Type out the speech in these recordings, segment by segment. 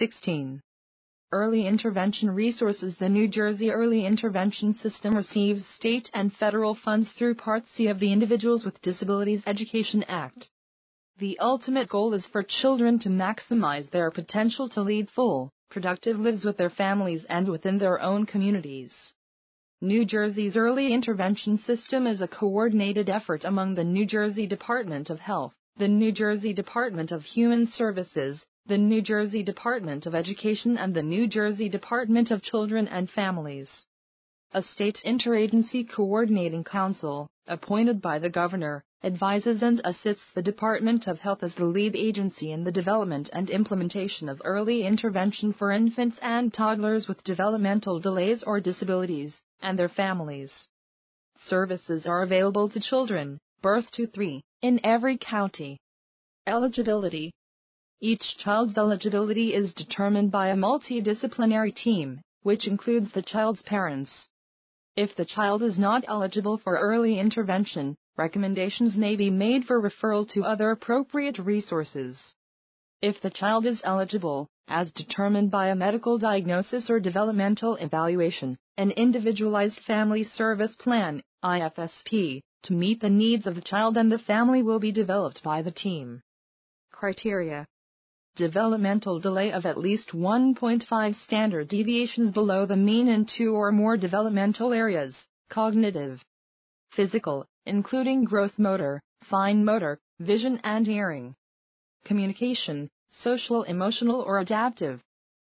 16. Early Intervention Resources. The New Jersey Early Intervention System receives state and federal funds through Part C of the Individuals with Disabilities Education Act. The ultimate goal is for children to maximize their potential to lead full, productive lives with their families and within their own communities. New Jersey's Early Intervention System is a coordinated effort among the New Jersey Department of Health, the New Jersey Department of Human Services, the New Jersey Department of Education and the New Jersey Department of Children and Families. A state interagency coordinating council, appointed by the governor, advises and assists the Department of Health as the lead agency in the development and implementation of early intervention for infants and toddlers with developmental delays or disabilities, and their families. Services are available to children, birth to 3, in every county. Eligibility. Each child's eligibility is determined by a multidisciplinary team, which includes the child's parents. If the child is not eligible for early intervention, recommendations may be made for referral to other appropriate resources. If the child is eligible, as determined by a medical diagnosis or developmental evaluation, an individualized family service plan, IFSP, to meet the needs of the child and the family will be developed by the team. Criteria. Developmental delay of at least 1.5 standard deviations below the mean in 2 or more developmental areas: cognitive, physical, including gross motor, fine motor, vision and hearing; communication, social, emotional or adaptive;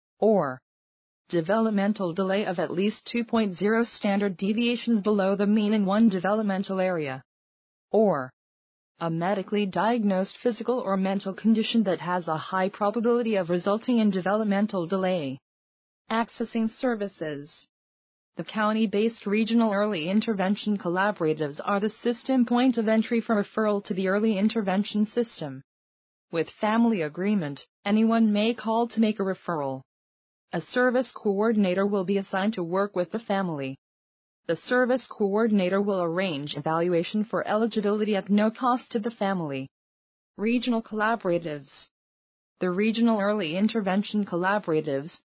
or developmental delay of at least 2.0 standard deviations below the mean in 1 developmental area; or a medically diagnosed physical or mental condition that has a high probability of resulting in developmental delay. Accessing services. The county-based regional early intervention collaboratives are the system point of entry for referral to the early intervention system. With family agreement, anyone may call to make a referral. A service coordinator will be assigned to work with the family. The service coordinator will arrange evaluation for eligibility at no cost to the family. Regional collaboratives. The Regional Early Intervention Collaboratives,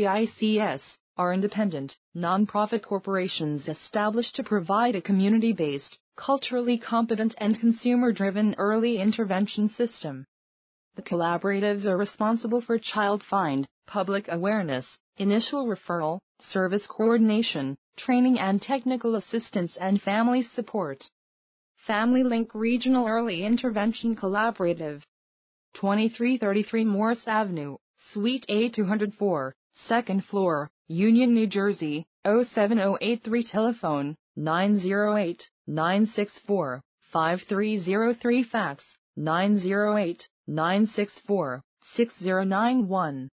REICS, are independent, nonprofit corporations established to provide a community-based, culturally competent and consumer-driven early intervention system. The collaboratives are responsible for child find, public awareness, initial referral, service coordination, training and technical assistance and family support. Family Link Regional Early Intervention Collaborative. 2333 Morris Avenue, Suite A 204, 2nd floor, Union, New Jersey, 07083. Telephone, 908-964-5303. Fax, 908-964-6091.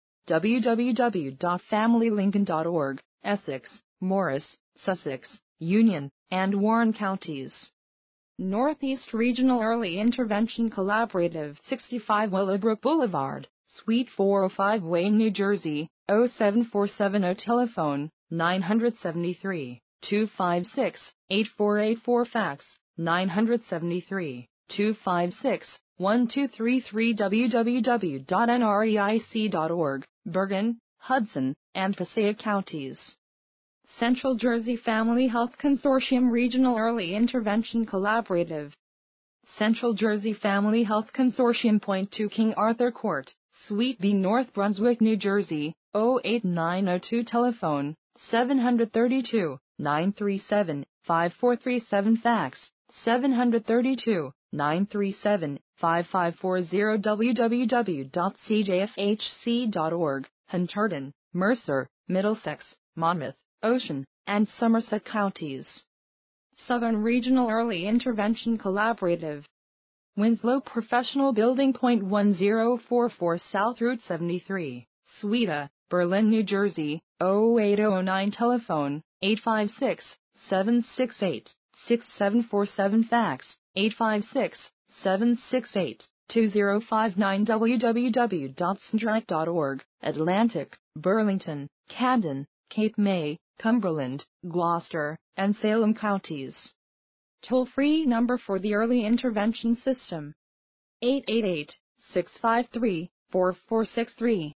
www.familylincoln.org, Essex, Morris, Sussex, Union, and Warren counties. Northeast Regional Early Intervention Collaborative, 65 Willowbrook Boulevard, Suite 405, Wayne, New Jersey, 07470. Telephone, 973-256-8484. Fax, 973-256-1233. www.nreic.org, Bergen, Hudson, and Passaic counties. Central Jersey Family Health Consortium Regional Early Intervention Collaborative. Central Jersey Family Health Consortium. Point 2 King Arthur Court, Suite B, North Brunswick, New Jersey, 08902. Telephone, 732-937-5437. Fax, 732-937-5540. www.cjfhc.org, Hunterdon, Mercer, Middlesex, Monmouth, Ocean, and Somerset counties. Southern Regional Early Intervention Collaborative. Winslow Professional Building. Point 1044 South Route 73, Suite A, Berlin, New Jersey, 08009. Telephone, 856-768-6747. Fax, 856-768-2059. www.sndraC.org, Atlantic, Burlington, Camden, Cape May, Cumberland, Gloucester, and Salem counties. Toll-free number for the Early Intervention System, 888-653-4463.